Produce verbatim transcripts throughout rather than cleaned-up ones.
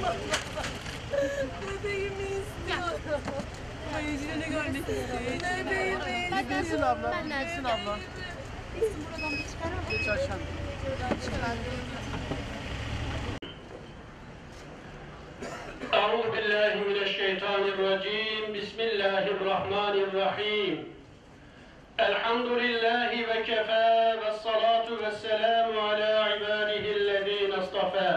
Bebeğimi istiyorum. Bayıcılarını görmek istiyorum. Bebeğimi Gidesin abla, gidesin abla. Bizim buradan bir çıkaralım. Geç aşağı. Buradan çıkaralım. أعوذ بالله من الشيطان الرجيم بسم الله الرحمن الرحيم الحمد لله وكفى والصلاة والسلام على عباده الذين اصطفى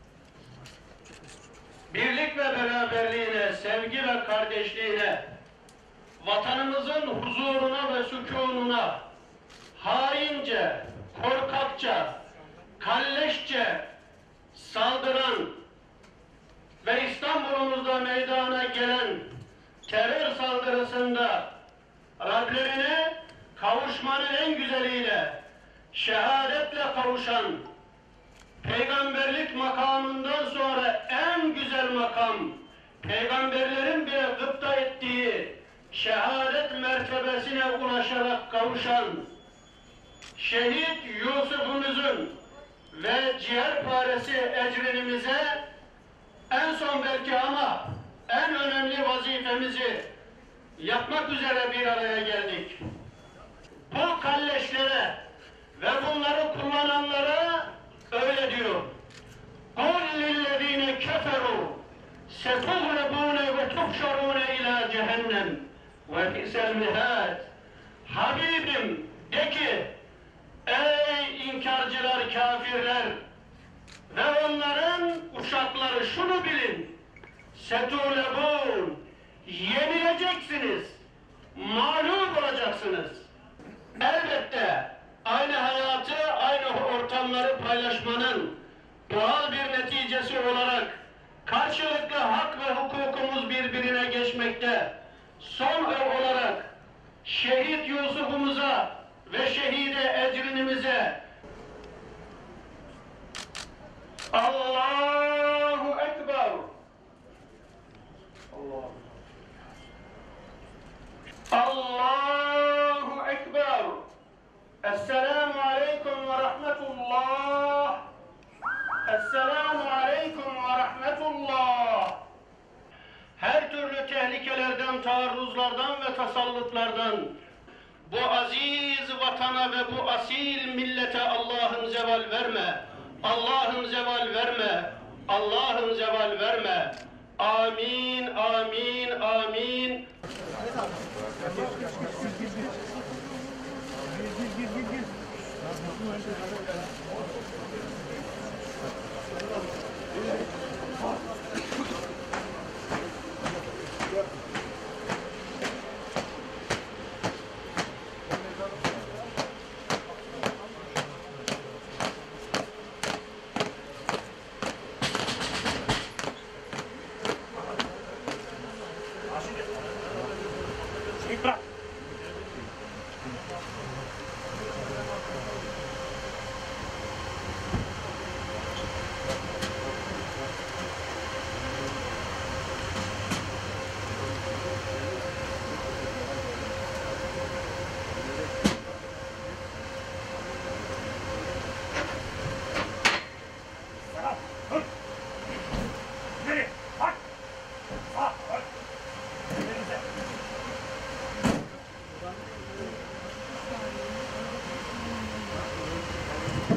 Birlik ve beraberliğine, sevgi ve kardeşliğine, vatanımızın huzuruna ve sükununa haince, korkakça, kalleşçe saldıran ve İstanbul'umuzda meydana gelen terör saldırısında Rablerine kavuşmanın en güzeliyle, şehadetle kavuşan, peygamberlik makamından sonra en güzel makam, peygamberlerin bile gıpta ettiği şehadet mertebesine ulaşarak kavuşan, şehit Yusuf'umuzun ve ciğerparesi ecrinimize en son belki ama en önemli vazifemizi yapmak üzere bir araya geldik. Bu kalleşlere ve bunları kullananlara öyle diyor. قُلْ لِلَّذ۪ينَ كَفَرُوا سَتُغْرَبُونَ وَتُحْشَرُونَ اِلٰى cehennem وَبِئْسَ الْمِهَادِ Habibim de ki, ey inkarcılar, kafirler ve onların uşakları şunu bilin. سَتُغْرَبُونَ Yenileceksiniz, mağlup olacaksınız. Elbette aynı hayatı, aynı ortamları paylaşmanın doğal bir neticesi olarak karşılıklı hak ve hukukumuz birbirine geçmekte. Son olarak şehit Yusuf'umuza ve şehide ecrinimize Allahu Ekber. Allah. Allahu Ekber. Esselamu Aleyküm ve Rahmetullah. Esselamu Aleyküm ve Rahmetullah. Her türlü tehlikelerden, taarruzlardan ve tasallutlardan bu aziz vatana ve bu asil millete Allah'ım zeval verme. Allah'ım zeval verme. Allah'ım zeval verme. Amin, amin, amin. Gir gir gir gir.